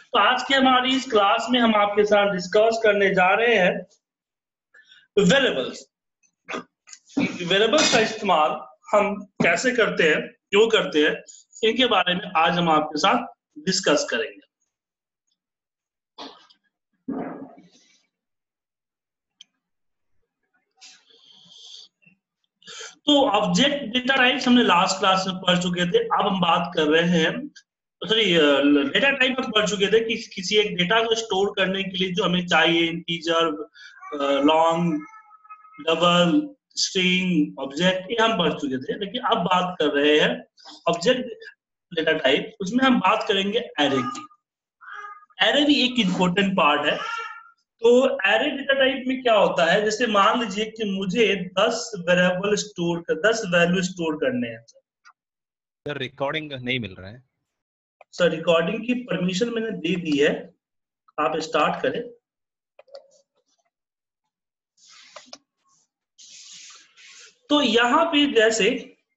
तो आज के हमारी इस क्लास में हम आपके साथ डिस्कस करने जा रहे हैं वेरिएबल्स। वेरिएबल्स का इस्तेमाल हम कैसे करते हैं, क्यों करते हैं, इनके बारे में आज हम आपके साथ डिस्कस करेंगे। तो ऑब्जेक्ट डेटा टाइप्स हमने लास्ट क्लास में पढ़ चुके थे। अब हम बात कर रहे हैं, सॉरी, डेटा टाइप हम पढ़ चुके थे कि किसी एक डेटा को स्टोर करने के लिए जो हमें चाहिए, integer, long, double, string, object, ये हम पढ़ चुके थे। लेकिन अब बात कर रहे हैं ऑब्जेक्ट डेटा टाइप, उसमें हम बात करेंगे एरे की। एरे भी एक इंपॉर्टेंट पार्ट है। तो एरे डेटा टाइप में क्या होता है, जैसे मान लीजिए कि मुझे 10 वेरिएबल स्टोर कर 10 वैल्यू स्टोर करने हैं। सर रिकॉर्डिंग नहीं मिल रहा है। सर रिकॉर्डिंग की परमिशन मैंने दे दी है, आप स्टार्ट करें। तो यहाँ पे जैसे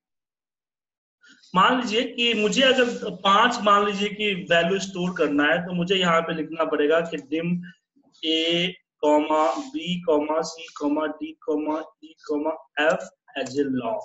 मान लीजिए कि मुझे अगर 5 मान लीजिए कि वैल्यू स्टोर करना है, तो मुझे यहाँ पे लिखना पड़ेगा कि dim A comma B comma C comma D comma E comma F as a long,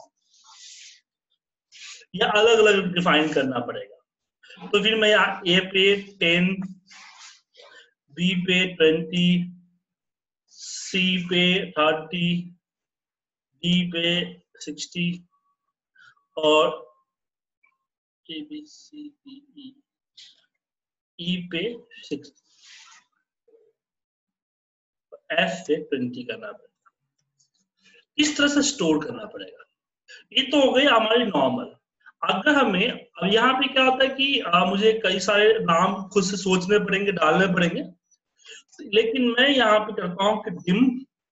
या अलग अलग डिफाइन करना पड़ेगा। तो फिर मैं यहाँ ए पे 10, बी पे 20, सी पे 30, डी पे 60 और A B C D E पे 60, एफ पे 20 करना पड़ेगा। इस तरह से स्टोर करना पड़ेगा। ये तो हो गई हमारी नॉर्मल। अगर हमें, अब यहाँ पे क्या होता है कि मुझे कई सारे नाम खुद से सोचने पड़ेंगे, डालने पड़ेंगे, लेकिन मैं यहाँ पे करता हूँ कि डिम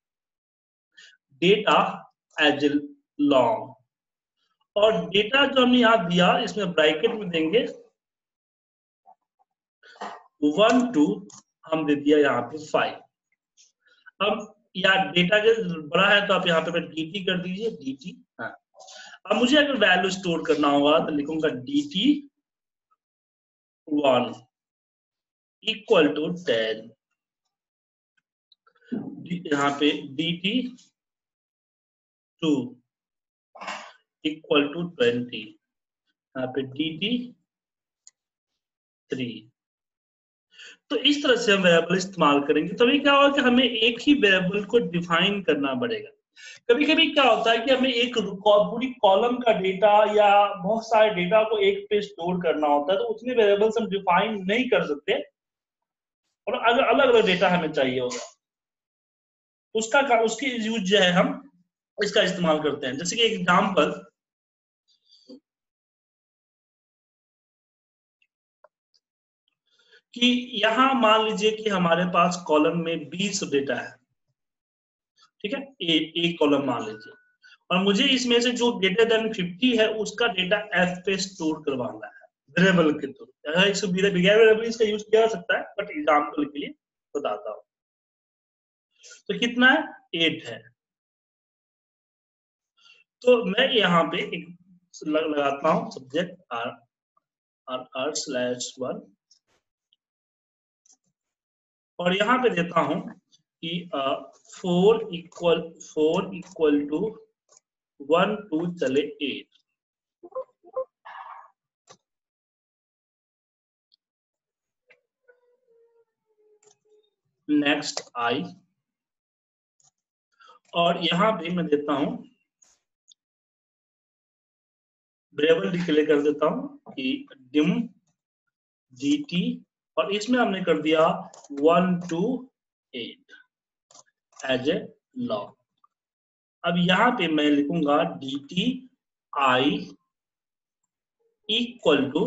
डेटा एज लॉन्ग, और डेटा जो हमने यहाँ दिया इसमें ब्रैकेट में देंगे 1 2, हम दे दिया यहाँ पे 5। अब यार डेटा के बड़ा है तो आप यहाँ पे dt कर दीजिए, dt। हाँ, अब मुझे अगर वैल्यू स्टोर करना होगा तो लिखूंगा dt 1 इक्वल टू 10, यहाँ पे dt 2 इक्वल टू 20, यहाँ पे dt 3। तो इस तरह से हम वेरिएबल इस्तेमाल करेंगे। तभी क्या होगा कि हमें एक ही वेरिएबल को डिफाइन करना पड़ेगा। कभी कभी क्या होता है कि हमें एक पूरी कॉलम का डेटा या बहुत सारे डेटा को एक पे स्टोर करना होता है, तो उतने वेरिएबल्स हम डिफाइन नहीं कर सकते, और अगर अलग अलग डेटा हमें चाहिए होगा उसकी यूज जो है हम इसका इस्तेमाल करते हैं। जैसे कि एग्जांपल, कि यहां मान लीजिए कि हमारे पास कॉलम में 20 डेटा है, ठीक है, एक कॉलम मान लीजिए, और मुझे इसमें से जो ग्रेटर देन 50 है उसका डेटा एफ पे स्टोर करवाना है वेरिएबल के थ्रू। इसको बगैर वेरिएबल इसका यूज किया जा सकता है, बट एग्जांपल के लिए बताता हूं। तो कितना है, 8 है। तो मैं यहाँ पे एक लगाता हूं सब्जेक्ट r/1, और यहाँ पे देता हूं कि 4 इक्वल टू 1 2 चले 8। नेक्स्ट आई, और यहां पे मैं देता हूं वेरिएबल डिक्लेयर कर देता हूं कि डिम dt, और इसमें हमने कर दिया 1 to 8 एज ए लॉग। अब यहां पे मैं लिखूंगा dt I इक्वल टू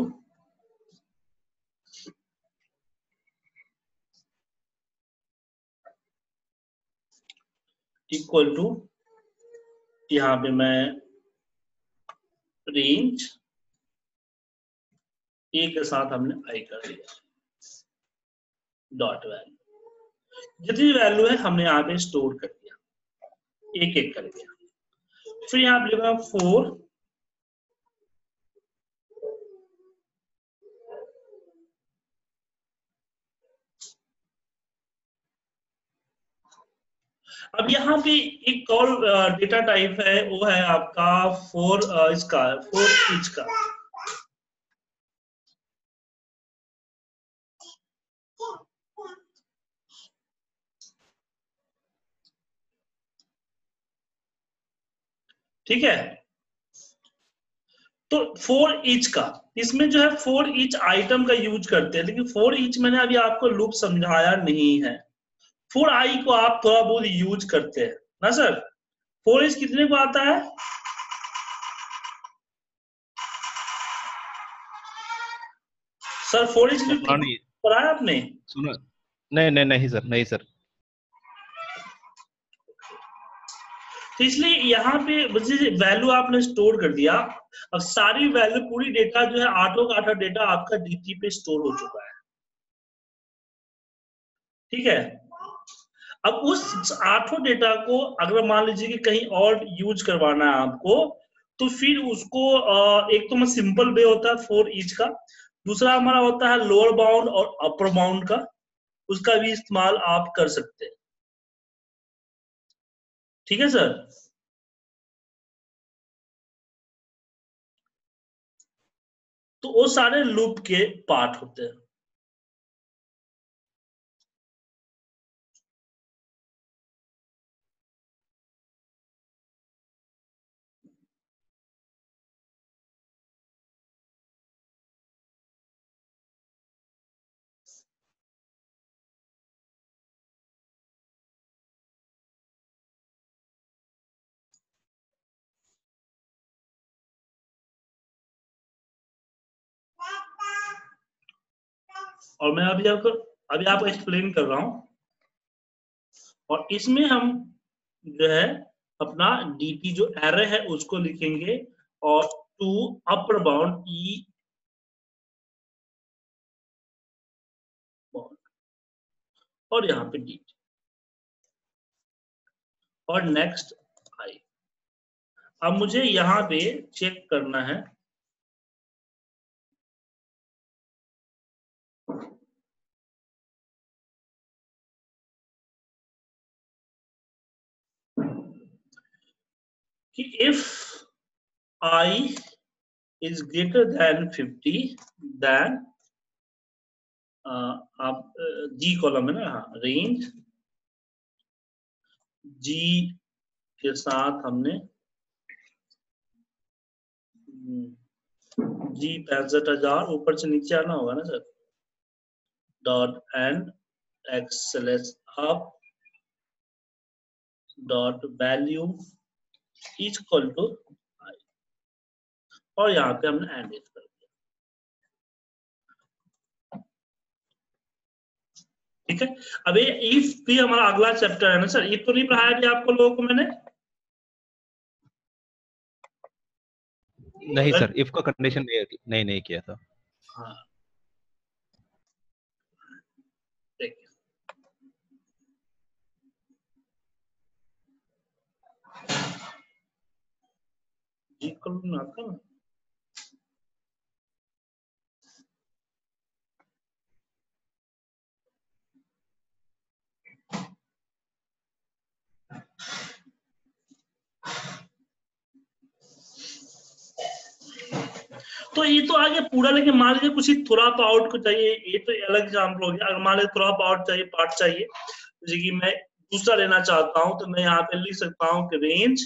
यहाँ पे मैं रेंज ए के साथ हमने आई कर दिया, डॉट वैल्यू, जितनी वैल्यू है हमने यहाँ पे स्टोर कर दिया एक एक करके। फिर यहाँ पे लिखा 4 . अब यहाँ पे एक और डेटा टाइप है, वो है आपका इसका 4 इंच का। ठीक है, तो 4 इंच का, इसमें जो है 4 इंच आइटम का यूज करते हैं, लेकिन 4 इंच मैंने अभी आपको लूप समझाया नहीं है। 4 आई को आप थोड़ा बहुत यूज करते हैं ना सर। 4 इंच कितने को आता है? सर 4 इंच सुना नहीं, पढ़ा है आपने? सुना नहीं नहीं नहीं सर, नहीं सर। तो इसलिए यहाँ पे वैल्यू आपने स्टोर कर दिया। अब सारी वैल्यू, पूरी डेटा जो है, आठों का आठा डेटा आपका डीटी पे स्टोर हो चुका है। ठीक है, अब उस आठों डेटा को अगर मान लीजिए कि कहीं और यूज करवाना है आपको, तो फिर उसको एक तो मैं सिंपल वे होता है 4 इंच का, दूसरा हमारा होता है लोअर बाउंड और अपर बाउंड का, उसका भी इस्तेमाल आप कर सकते हैं। ठीक है सर। तो वो सारे लूप के पार्ट होते हैं। और मैं अभी आपको एक्सप्लेन कर रहा हूं, और इसमें हम जो है अपना डीपी जो एरे है उसको लिखेंगे, और to upper bound E bound, और यहाँ पे डी, और नेक्स्ट आई। अब मुझे यहाँ पे चेक करना है कि if I is greater than 50, then आप जी कॉलम है ना, हाँ, रेंज जी के साथ हमने जी 65,000, ऊपर से नीचे आना होगा ना sir, dot end XLS up dot value is equal to I, और यहाँ पे हमने एंड इज कर दिया। ठीक है, अब ये इफ भी हमारा अगला चैप्टर है ना सर, इफ तो नहीं पढ़ाया गया आपको लोगों को मैंने? नहीं सर, इफ का कंडीशन नहीं किया था। हाँ, देखिए जी कॉलम आता ना, तो ये तो आगे पूरा, लेकिन मान लीजिए कुछ ही थोड़ा पाउट को चाहिए, ये तो अलग एग्जाम्पल हो गया। अगर मान लीजिए थोड़ा पाउट चाहिए, पार्ट चाहिए, जैसे कि मैं दूसरा लेना चाहता हूं, तो मैं यहाँ पे लिख सकता हूँ कि range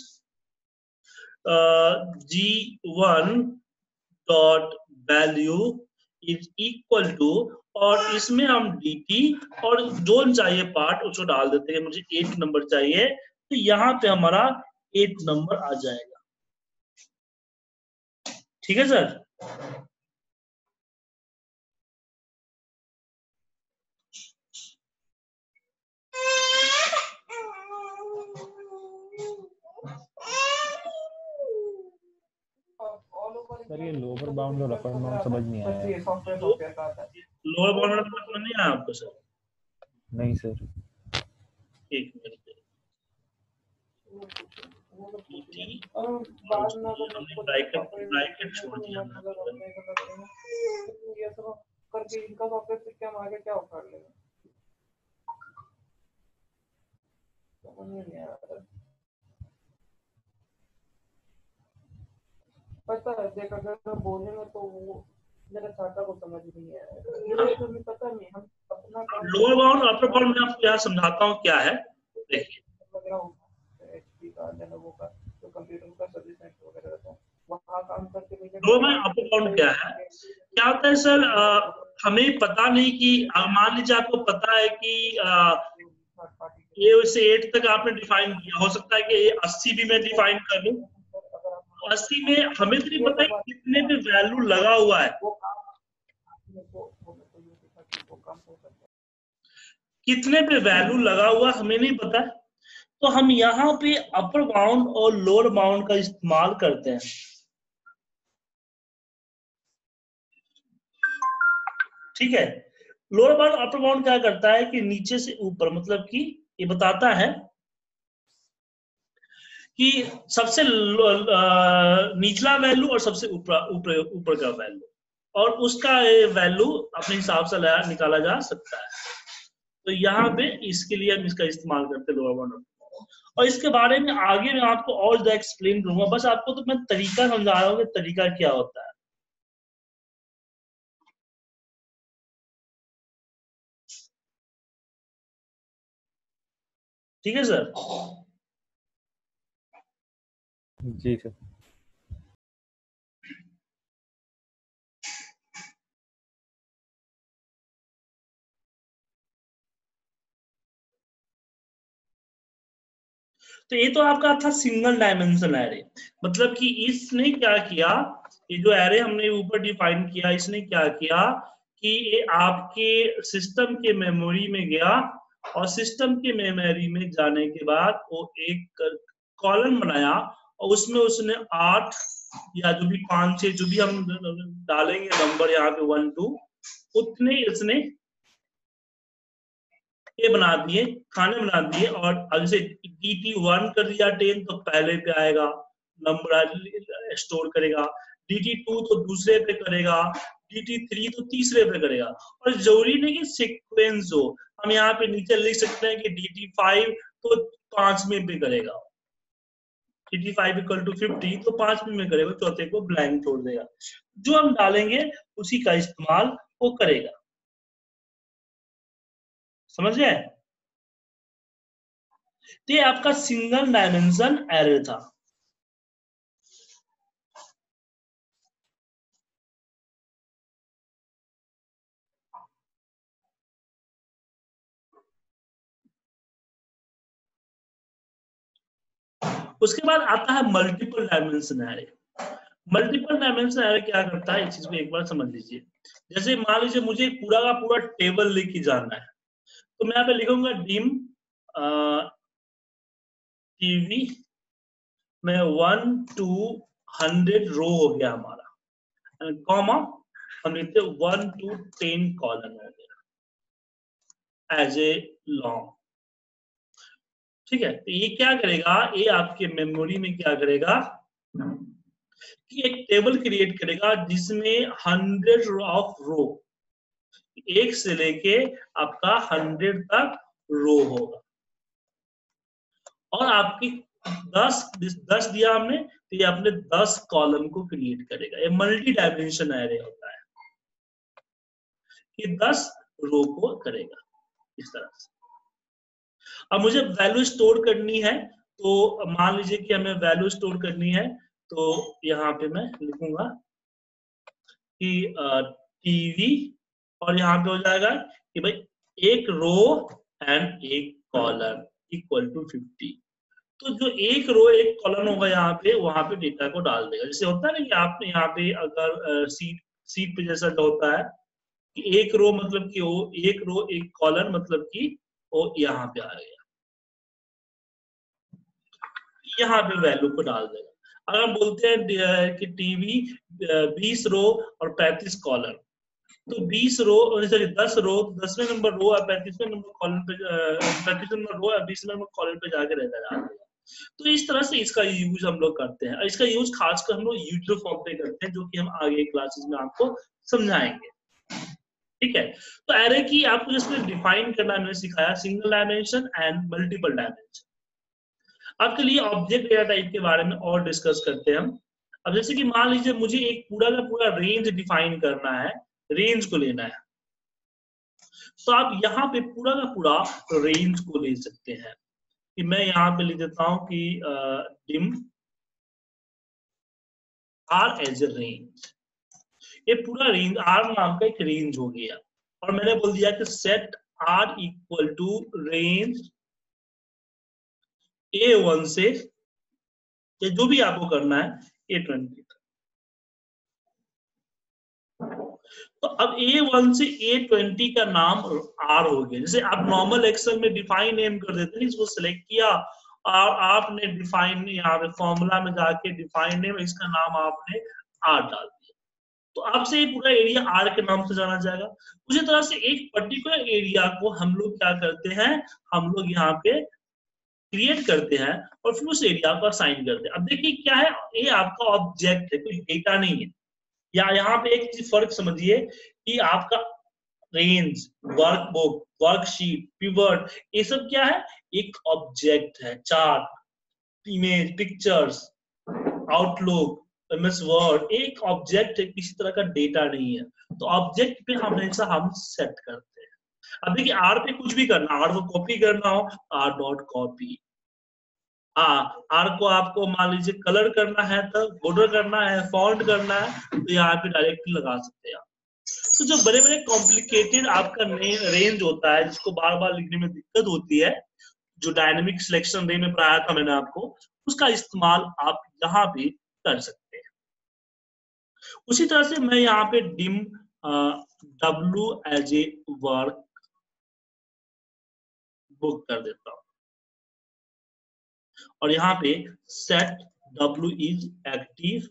G1 dot value is equal to, और इसमें हम dt और जो चाहिए पार्ट उसको डाल देते हैं। मुझे 8 नंबर चाहिए, तो यहाँ पे हमारा 8 नंबर आ जाएगा। ठीक है सर। सर ये लोअर बाउंड और अपर बाउंड समझ नहीं आया। लोअर बाउंड मतलब नहीं आया आपको सर? नहीं सर। एक मिनट, ब्रैकेट छोड़ दिया करके इनका सॉफ्टवेयर से क्या आगे क्या उखाड़ लेगा। समझ में नहीं आ रहा। पता है देख, अगर बोलेंगे तो वो मेरे चाचा को समझ नहीं आएगा, ये तो हमें पता नहीं, हम अपना काम लोअर बाउंड अपर बाउंड मैं आपको यहाँ समझाता हूँ क्या है। देखिए वगैरह होगा एचपी का, लेनोवो का, जो कंप्यूटर का सर्विस सेंटर वगैरह रहता है, वहाँ काम करके मुझे लोअर बाउंड अपर बाउंड क्या है, क्या होता है सर, हमें पता नहीं कि मान लीजिए आपको पता है कि ए से 8 तक आपने डिफाइन किया, हो सकता है कि 80 भी मैं डिफाइन कर लूं। 80 में हमें तो नहीं पता कि कितने पे वैल्यू लगा हुआ है, कितने पे वैल्यू लगा हुआ हमें नहीं पता, तो हम यहाँ पे अपर बाउंड और लोअर बाउंड का इस्तेमाल करते हैं। ठीक है, लोअर बाउंड अपर बाउंड क्या करता है कि नीचे से ऊपर, मतलब कि ये बताता है कि सबसे निचला वैल्यू और सबसे ऊपर ऊपर ऊपर का वैल्यू, और उसका वैल्यू अपने हिसाब से निकाला जा सकता है। तो यहाँ पे इसके लिए हम इसका इस्तेमाल करते हैं लोअर बाउंड। और इसके बारे में आगे मैं आपको और ज्यादा एक्सप्लेन करूंगा, बस आपको तो मैं तरीका समझा रहा हूँ कि तरीका क्या होता है। ठीक है सर? जी सर। तो ये तो आपका था सिंगल डायमेंशन एरे, मतलब कि इसने क्या किया, ये जो एरे हमने ऊपर डिफाइन किया, इसने क्या किया कि ये आपके सिस्टम के मेमोरी में गया, और सिस्टम के मेमोरी में जाने के बाद वो एक कॉलम बनाया, और उसमें उसने 8 या जो भी 5 6 जो भी हम डालेंगे नंबर यहाँ पे 1 2, उतने इसने ये बना दिए, खाने बना दिए। और जैसे DT1 कर दिया 10 तो पहले पे आएगा नंबर स्टोर करेगा, DT2 तो दूसरे पे करेगा, DT3 तो तीसरे पे करेगा। और जरूरी नहीं कि सीक्वेंस हो, हम यहाँ पे नीचे लिख सकते हैं कि DT5 तो 5वें पे करेगा, DT5 इक्वल टू 50 तो 5वें में करेगा, चौथे को ब्लैंक छोड़ देगा। जो हम डालेंगे उसी का इस्तेमाल वो करेगा। समझ गए? तो ये आपका सिंगल डायमेंशन एरे था। उसके बाद आता है multiple dimension array. Multiple dimension array क्या करता है, इस चीज को एक बार समझ लीजिए। जैसे मान लीजिए मुझे पूरा का पूरा टेबल लेके जाना है, तो मैं यहाँ पे लिखूंगा डिम टीवी में 1 to 100 रो हो गया हमारा, कॉमा हम लिखते 1 to 10 कॉलम हो गया एज ए लॉन्ग। ठीक है, तो ये क्या करेगा, ये आपके मेमोरी में क्या करेगा कि एक टेबल क्रिएट करेगा जिसमें 100 ऑफ रो, एक से लेके आपका 100 तक रो होगा, और आपकी 10 दिया हमने, तो ये अपने 10 कॉलम को क्रिएट करेगा। ये मल्टी डायमेंशन एरे होता है कि 10 रो को करेगा इस तरह से। अब मुझे वैल्यू स्टोर करनी है, तो मान लीजिए कि हमें वैल्यू स्टोर करनी है, तो यहाँ पे मैं लिखूंगा कि टीवी, और यहाँ पे हो जाएगा कि भाई एक रो एंड एक कॉलम इक्वल टू 50। तो जो एक रो एक कॉलम होगा यहाँ पे, वहां पे डेटा को डाल देगा। जैसे होता है ना कि आपने यहाँ पे अगर सीट पे जैसा होता है कि एक रो मतलब कि वो एक रो एक कॉलम, मतलब कि वो यहाँ पे आ गया, यहाँ पे वैल्यू को डाल देगा। अगर हम बोलते हैं कि टीवी 20 रो और 35 कॉलम, तो 20 रो सॉरी 10 रो, 10वें नंबर रो और 35वें नंबर कॉलम पे, 35वें नंबर रो और 20वें नंबर कॉलम पे जाके रहता है। तो इस तरह से इसका यूज हम लोग करते हैं, और इसका यूज खासकर हम लोग यूजर फॉर्म पे करते हैं, जो कि हम आगे क्लासेस में आपको समझाएंगे। ठीक है, तो एरे की आपको जिसमें डिफाइन करना मैंने सिखाया, single dimension and multiple dimension. अब के लिए ऑब्जेक्ट डेटा टाइप के बारे में और डिस्कस करते हैं हम। अब जैसे कि मान लीजिए मुझे एक पूरा का पूरा रेंज डिफाइन करना है, रेंज को लेना है, तो आप यहाँ पे पूरा का पूरा रेंज को ले सकते हैं। कि मैं यहाँ पे लिख देता हूं कि dim R as a range, ये पूरा रेंज आर नाम का एक रेंज हो गया। और मैंने बोल दिया कि set R equal to range A1 से जो भी आपको करना है A20 तक। तो अब A1 से A20 का नाम R हो गया। जैसे आप नॉर्मल एक्सेल में डिफाइन नेम कर देते हैं, इसको सिलेक्ट किया और आपने डिफाइन यहाँ पे फॉर्मूला में जाके डिफाइन नेम, इसका नाम आपने R डाल दिया, तो आपसे ये पूरा एरिया R के नाम से जाना जाएगा। उसी तरह से एक पर्टिकुलर एरिया को हम लोग क्या करते हैं, हम लोग यहाँ पे क्रिएट करते हैं और फिर उस एरिया को असाइन करते हैं। अब देखिए क्या है, ये आपका ऑब्जेक्ट है, कोई डेटा नहीं है। या यहाँ पे एक चीज फर्क समझिए कि आपका रेंज, वर्कबुक, वर्कशीट, पिवट, ये सब क्या है, एक ऑब्जेक्ट है। Chart, image, pictures, Outlook, MS Word, एक ऑब्जेक्ट है, किसी तरह का डेटा नहीं है। तो ऑब्जेक्ट पे हमेशा हम सेट करते हैं। अब देखिए आर पे कुछ भी करना, आर को कॉपी करना हो, आर डॉट कॉपी। आर को आपको मान लीजिए कलर करना है, तो बॉर्डर करना है, फॉन्ट करना है, तो यहाँ पे डायरेक्टली लगा सकते हैं आप। तो जो बड़े बड़े कॉम्प्लिकेटेड आपका रेंज होता है, जिसको बार बार लिखने में दिक्कत होती है, जो डायनेमिक सिलेक्शन रेंज में पढ़ाया था मैंने आपको, उसका इस्तेमाल आप यहाँ भी कर सकते हैं। उसी तरह से मैं यहाँ पे dim W as a workbook कर देता हूं और यहाँ पे set W is active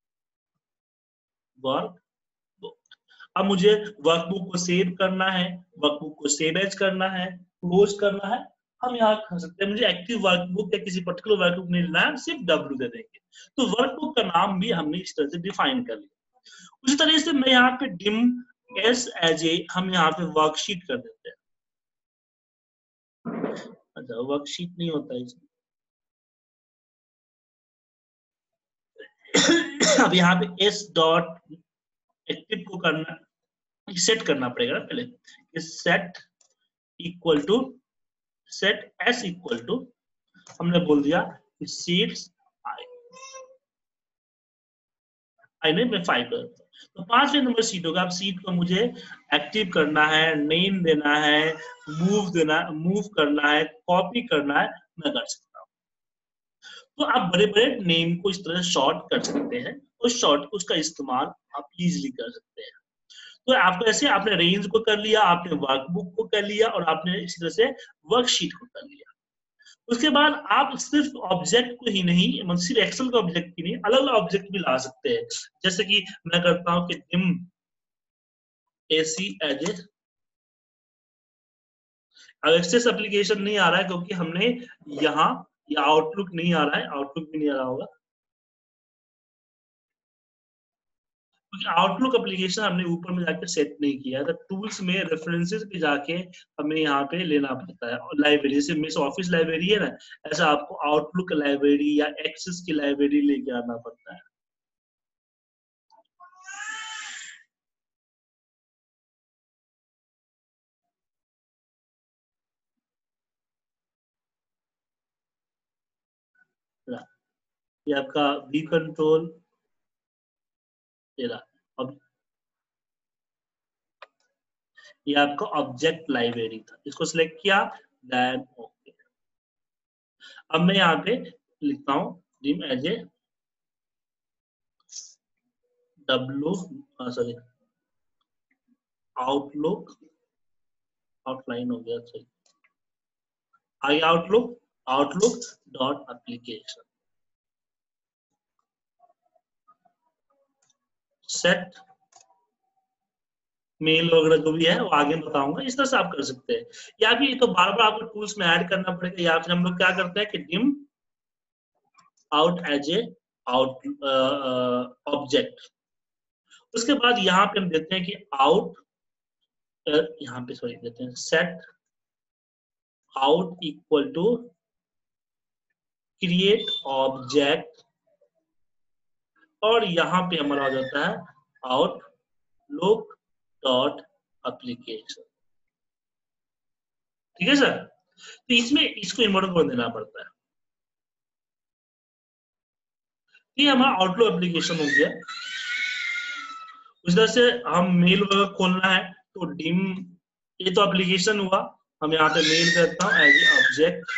workbook. अब मुझे वर्कबुक को सेव करना है, वर्कबुक को सेव एज करना है, क्लोज करना है, हम यहाँ कर सकते हैं। मुझे एक्टिव वर्कबुक या किसी पर्टिकुलर वर्कबुक नहीं लेना है, सिर्फ W दे देंगे। तो वर्कबुक का नाम भी हमने इस तरह से डिफाइन कर लिया। उसी तरह से मैं यहाँ पे डिम एस एज ए, हम यहाँ पे वर्कशीट कर देते हैं। अच्छा, वर्कशीट नहीं होता है इसमें। अब यहाँ पे एस डॉट एक्टिव को करना, सेट करना पड़ेगा ना पहले। Set equal to, set S equal to, हमने बोल दिया सीट्स आई ने मैं 5 कर, तो 5वें नंबर सीट होगा। अब सीट को मुझे एक्टिव करना है, नेम देना है, मूव करना है, कॉपी करना है, मैं कर सकता हूँ। तो आप बड़े बड़े नेम को इस तरह शॉर्ट कर सकते हैं, उस शॉर्ट उसका इस्तेमाल आप इजीली कर सकते हैं। तो आपको ऐसे आपने रेंज को कर लिया, आपने वर्कबुक को कर लिया और आपने इसी तरह से वर्कशीट को कर लिया। उसके बाद आप सिर्फ ऑब्जेक्ट को ही नहीं, मतलब सिर्फ एक्सेल का ऑब्जेक्ट ही नहीं, अलग अलग ऑब्जेक्ट भी ला सकते हैं। जैसे कि मैं करता हूं कि डिम एसी एज ए, अब एक्सेस एप्लीकेशन नहीं आ रहा है क्योंकि हमने यहाँ या आउटलुक नहीं आ रहा है, आउटलुक भी नहीं आ रहा होगा क्योंकि आउटलुक एप्लीकेशन हमने ऊपर में जाके सेट नहीं किया है। तो टूल्स में रेफरेंसेस पे जाके हमें यहाँ पे लेना पड़ता है। लाइब्रेरी, जैसे मिस ऑफिस लाइब्रेरी है ना, ऐसा आपको आउटलुक लाइब्रेरी या एक्सेस की लाइब्रेरी लेके आना पड़ता है। ये आपका वी कंट्रोल, अब ये आपका ऑब्जेक्ट लाइब्रेरी था, इसको सिलेक्ट किया, देन ओके। अब मैं यहाँ पे लिखता हूँ dim as a W, sorry Outlook, outline हो गया, सही आगे Outlook, Outlook dot application set mail वगैरह जो भी है वो आगे बताऊंगा। इस तरह से आप कर सकते हैं, या फिर तो बार बार आपको टूल्स में ऐड करना पड़ेगा। या फिर हम लोग क्या करते हैं कि dim out as a out object, उसके बाद यहाँ पे हम देते हैं कि आउट, यहाँ पे सॉरी देते हैं set out equal to create object, और यहाँ पे हमारा हो जाता है आउटलुक डॉट एप्लीकेशन। ठीक है सर, तो इसमें इसको इम्पोर्टेंट को देना पड़ता है। ये हमारा आउटलुक एप्लीकेशन हो गया। उस तरह से हम मेल वगैरह खोलना है तो डिम, ये तो एप्लीकेशन हुआ, हम यहाँ पे मेल करता हूँ एज ए ऑब्जेक्ट,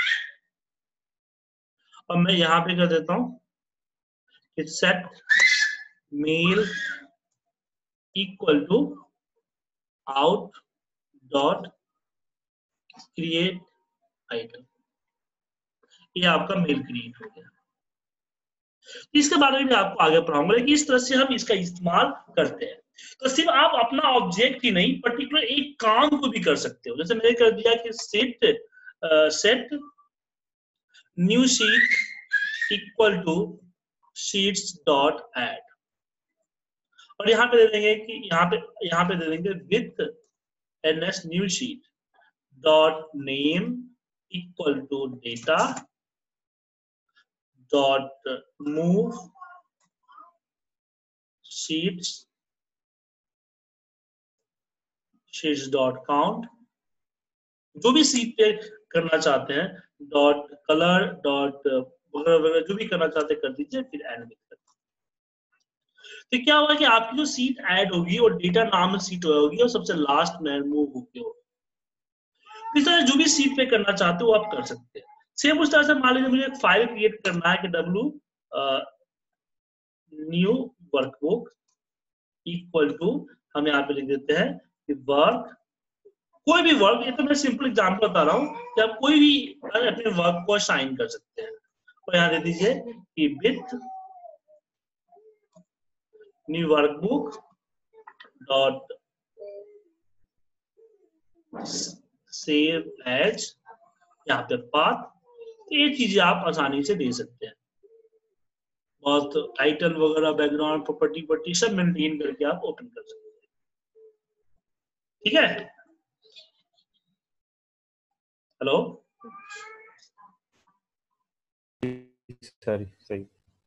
और मैं यहाँ पे कर देता हूँ कि set mail equal to out dot create item. ये आपका मेल क्रिएट हो गया। इसके बारे में भी आपको आगे पढ़ाऊंगा कि इस तरह से हम इसका इस्तेमाल करते हैं। तो सिर्फ आप अपना ऑब्जेक्ट ही नहीं, पर्टिकुलर एक काम को भी कर सकते हो। जैसे मैंने कर दिया कि set new sheet equal to sheets dot add, और यहाँ पे दे देंगे कि यहाँ पे दे देंगे with NS new sheet dot name equal to data dot move sheets dot count, जो भी सीट पे करना चाहते हैं, डॉट कलर डॉट वगैरह जो भी करना चाहते हैं कर दीजिए, फिर ऐड भी कर दीजिए। तो क्या होगा कि आपकी जो सीट ऐड होगी और डेटा नाम में सीट होगी और सबसे लास्ट में मूव होगी। इस तरह जो भी सीट पे करना चाहते हो आप कर सकते हैं। सेम उस तरह से मान लीजिए मुझे एक फाइल क्रिएट करना है कि W new workbook equal to, हम यहाँ पे लिख देते हैं कि वर्क, कोई भी वर्क, ये तो मैं सिंपल एग्जांपल बता रहा हूँ कि आप कोई भी अपने वर्क को असाइन कर सकते हैं। तो यहाँ दे दीजिए कि with new workbook dot save as, यहाँ पे पाथ। ये चीजें आप आसानी से दे सकते हैं। बहुत टाइटल वगैरह, बैकग्राउंड, प्रॉपर्टी सब मेंटेन करके आप ओपन कर सकते हैं। ठीक है, हेलो सॉरी, सही।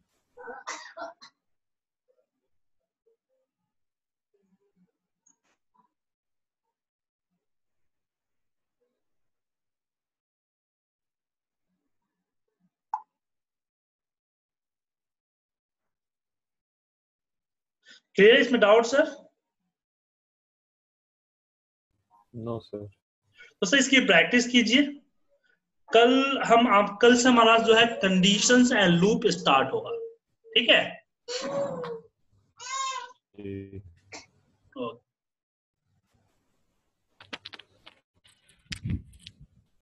क्लियर इसमें डाउट सर? No sir. तो सर इसकी प्रैक्टिस कीजिए। कल से हमारा जो है कंडीशंस एंड लूप स्टार्ट होगा। ठीक है।